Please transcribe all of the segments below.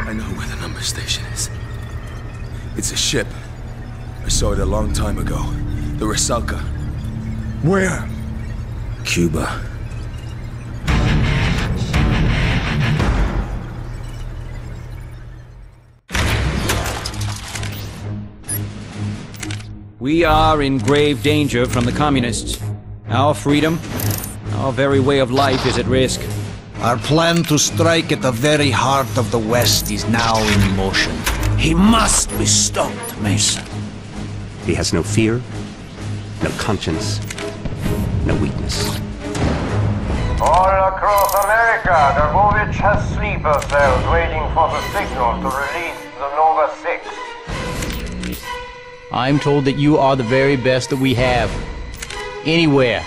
I know where the number station is. It's a ship. I saw it a long time ago. The Rusalka. Where? Cuba. We are in grave danger from the communists. Our freedom, our very way of life is at risk. Our plan to strike at the very heart of the West is now in motion. He must be stopped, Mason. He has no fear, no conscience, no weakness. All across America, Dragovich has sleeper cells waiting for the signal to release the Nova 6. I'm told that you are the very best that we have. Anywhere.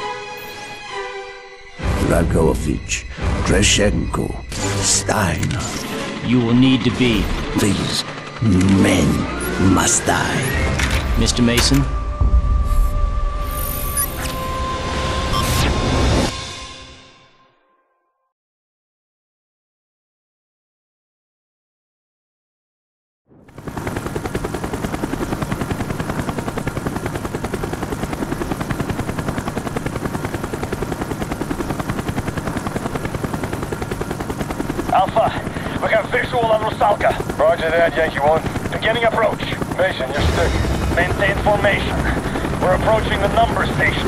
Dragovich, Kravchenko, Steiner. You will need to be. These men must die. Mr. Mason? Alpha, we got visual on Rusalka. Roger that, Yankee 1. Beginning approach. Mason, you're stick. Maintain formation. We're approaching the number station.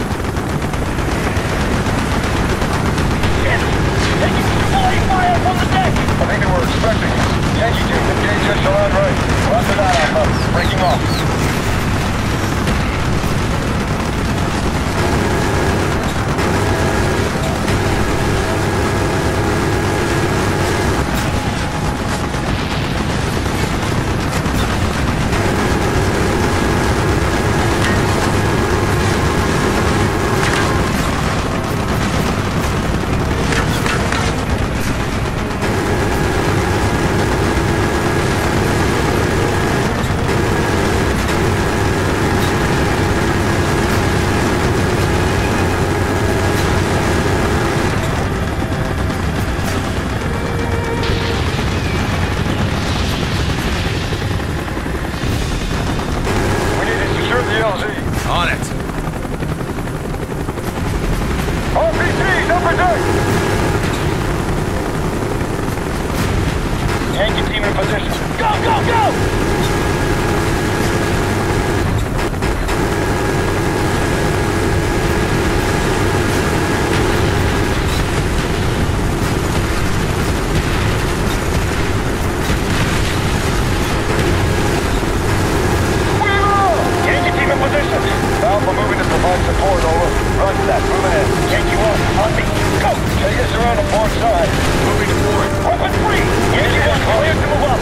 Shit! Taking flying fire from the deck! I think they were expecting us. Yankee team, engage echelon right. Roger that, Alpha. Breaking off. On it. RPG, number deck! Yankee team in position. Go, go, go! Alpha moving to provide support, over. Roger that, moving in. Yankee 1, on me. Go! Take us around the port side. Moving to port. Weapon free! Yankee 1, clear to move up.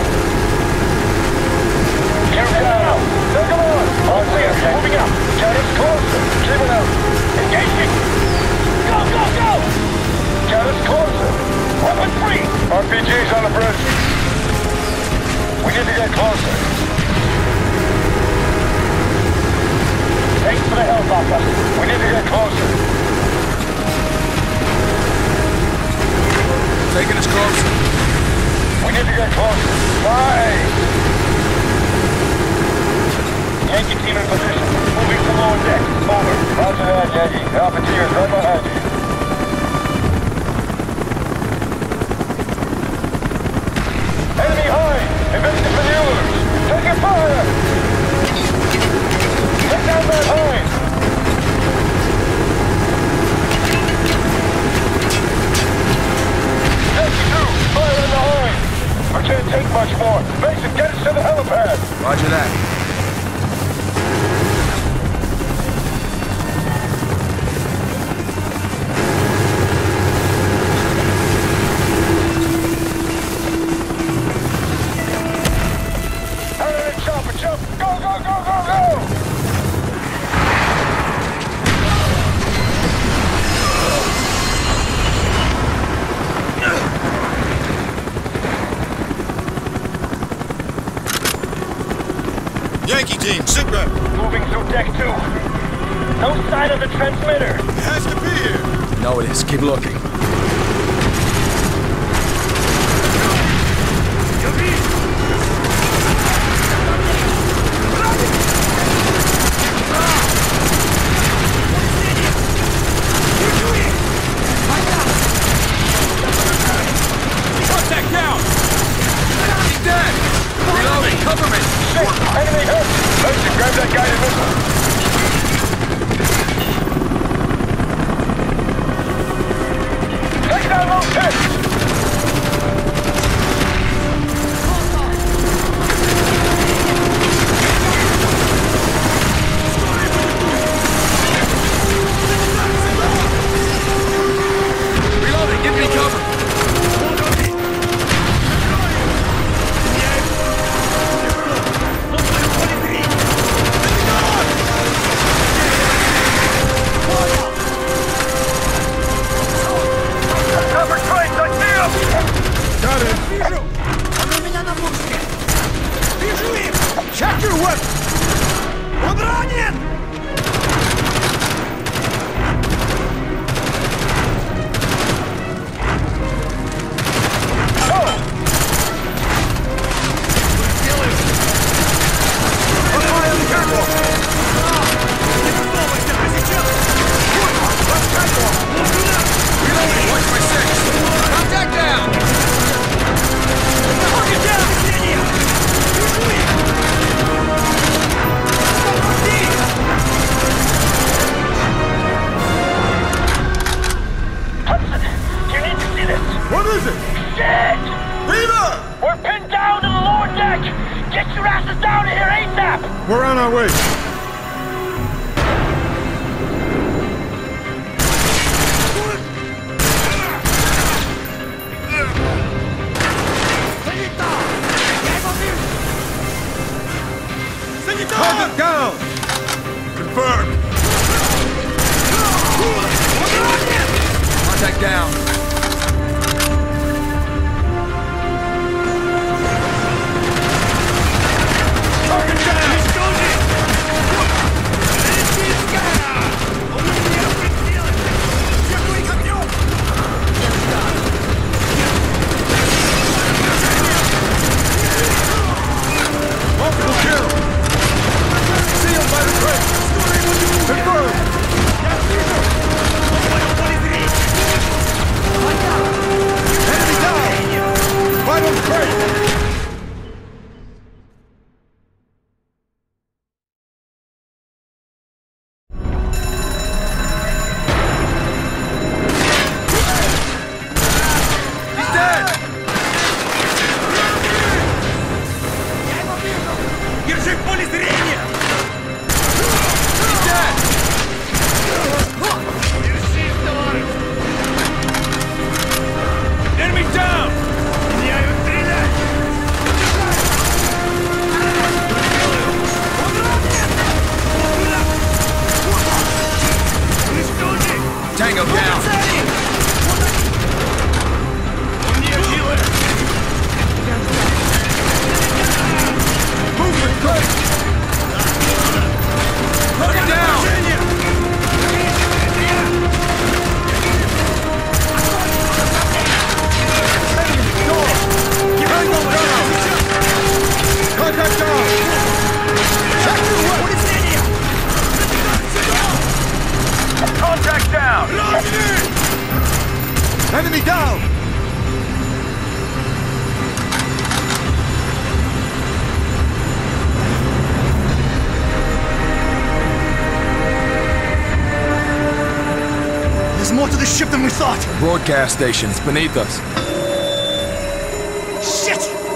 Carry down. Take them on. All clear, moving up. Get us closer. Keep it out. Engaging. Go, go, go! Get us closer. Weapon free! RPG's on the bridge. We need to get closer. Thanks for the help, Alpha. We need to get closer. Taking us closer. We need to get closer. Nice! Yankee team in position. Moving to lower deck. Over. Roger that, Yankee. Alpha team is right behind you. Enemy high! Evasive maneuvers! Taking fire! Take down that line! Yankee 2, fire in the line! I can't take much more. Mason, get us to the helipad! Roger that. Chopper, jump! Go, go, go, go, go! Yankee team, sit rep. Moving through deck 2. No sign of the transmitter. It has to be here. No, it is. Keep looking. that guided missile. Take down those tanks! Reloading, give me cover! Cover trace, I see him! Got it! Они меня на пушке! Вижу их! Check your weapon! Он ранен! Watch my six! Contact down! Hudson, you need to see this. What is it? Shit! Beaver! We're pinned down to the lower deck! Get your asses down here ASAP! We're on our way. Target down! Confirmed. Contact down. Target down! Multiple kill. Sealed by the crate. Confirmed. Enemy down. Right on the crate. He's dead. Держи в поле зрения! He's dead. Enemy down. Меняю стрелять! Tango down. Movement quick. Target down. Tango down. Contact down. Check your weapon. Contact down! Enemy down. There's more to the ship than we thought! Broadcast station. It's beneath us. Shit!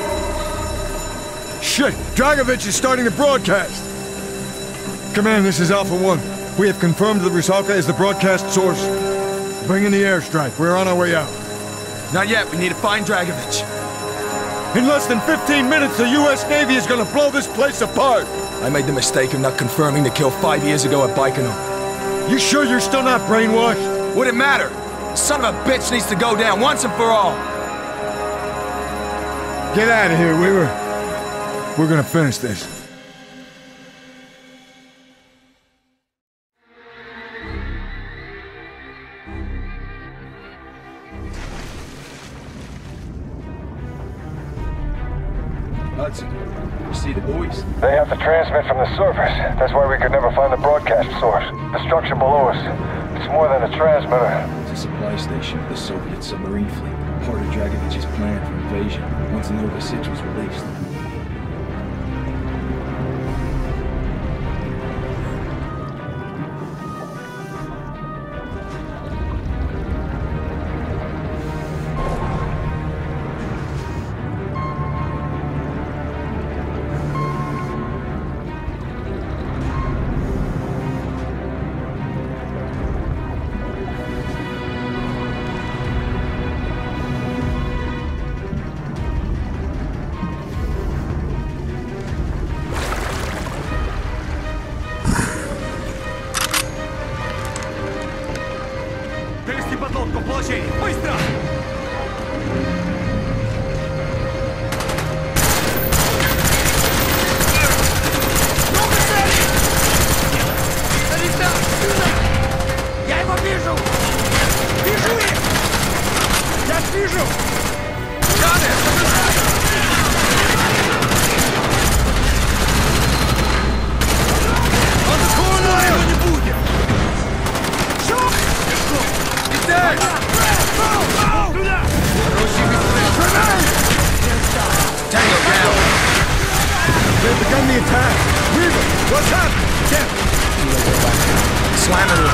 Shit! Dragovich is starting to broadcast! Command, this is Alpha 1. We have confirmed that Rusalka is the broadcast source. Bring in the airstrike. We're on our way out. Not yet. We need to find Dragovich. In less than 15 minutes, the U.S. Navy is gonna blow this place apart! I made the mistake of not confirming the kill 5 years ago at Baikonur. You sure you're still not brainwashed? Would it matter? The son of a bitch needs to go down once and for all! Get out of here, Weaver. We're gonna finish this. Hudson, you see the boys? They have to transmit from the surface. That's why we could never find the broadcast source. The structure below us. It's more than a transmitter. It's a supply station for the Soviet submarine fleet. Part of Dragovich's plan for invasion, once Nova 6 was released. attack! Weaver, what's happening? Damn! Slam it in.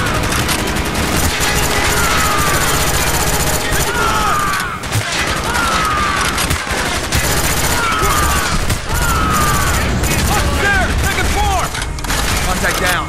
There! Taking form! Contact down.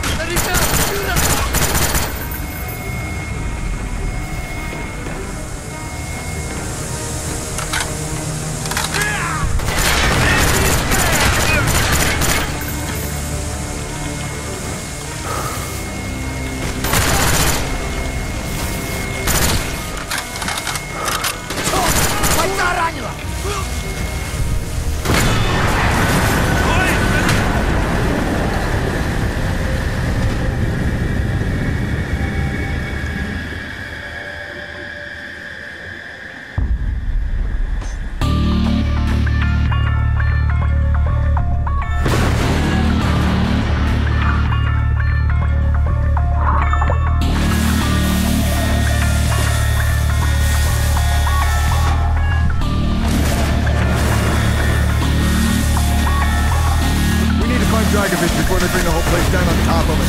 Dragovich before they bring the whole place down on top of us.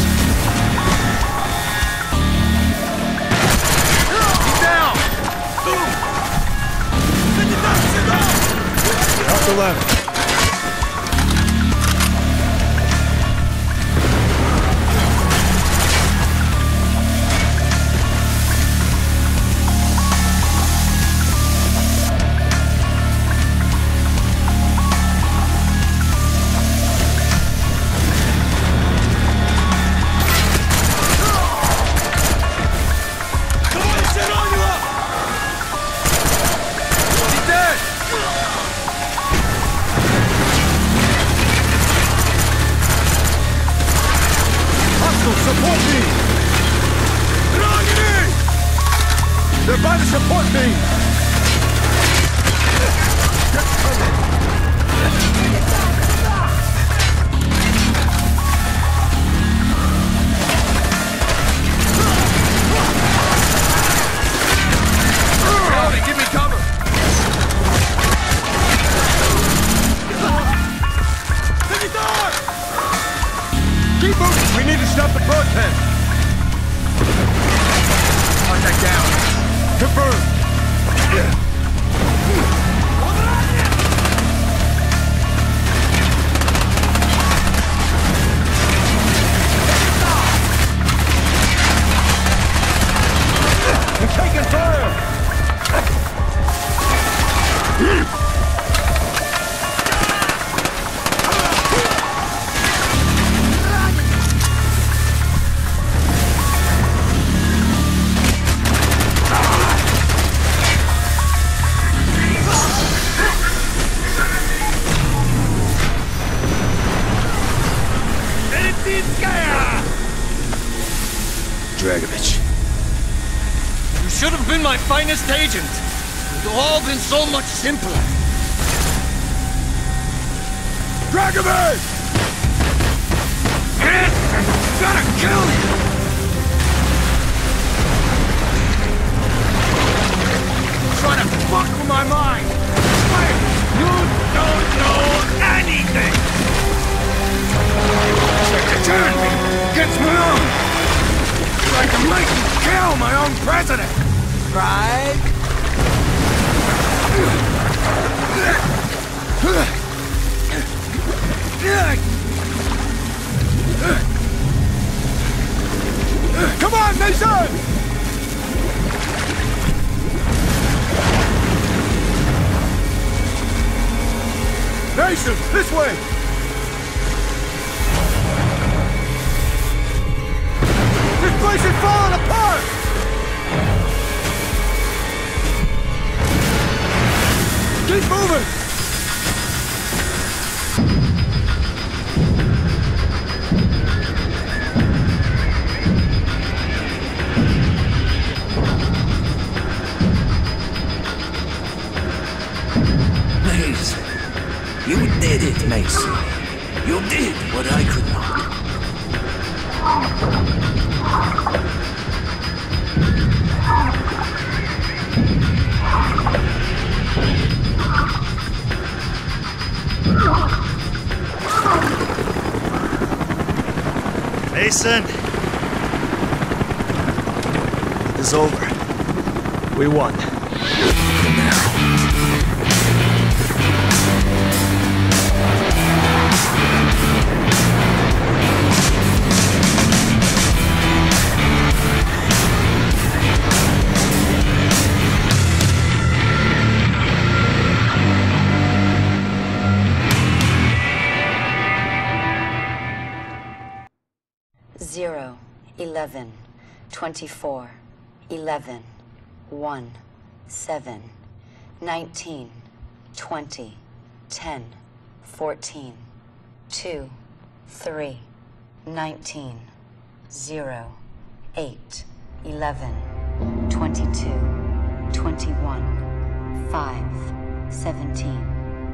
He's down! Off the left. Support me! They're by the support beam! Get cover! Howdy, give me cover! Keep moving! We need to stop the broadcast! Contact down. Confirmed. We're taking fire! Dragovich. You should have been my finest agent. It would have all been so much simpler. Dragovich! Gotta kill you! Trying to fuck with my mind! You don't know anything! Turn me! Gets me on! Like to make me kill my own president! Right? Come on, Mason! Mason, this way! This place is falling apart! Keep moving! Mason, you did it, Mason. You did what I could not. Mason! It's over. We won. Zero, 11, 24, 11, 1, 7, 19, 20, 10, 14, 2, 3, 19, 0, 8, 11, 22, 21, 5, 17,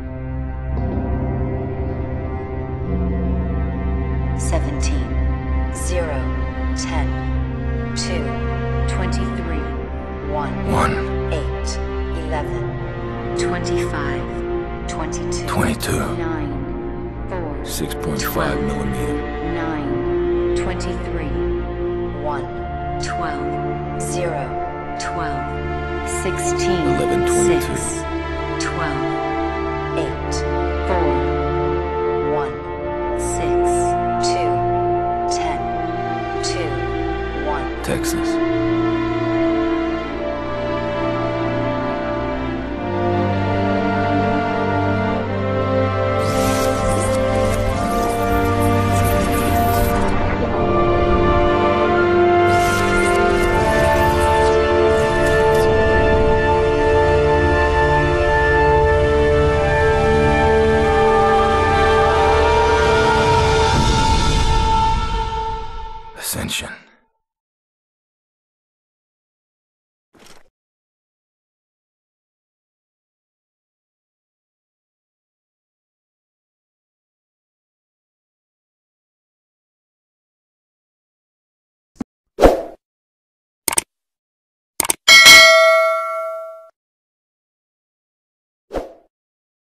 17, 0, 10, 2, 23, 1, 8, 11, 25, 22, 9, 4, 6.5 millimeter. 9, 23, 1, 12, 0, 12, 16, 11, 22. 6, 12,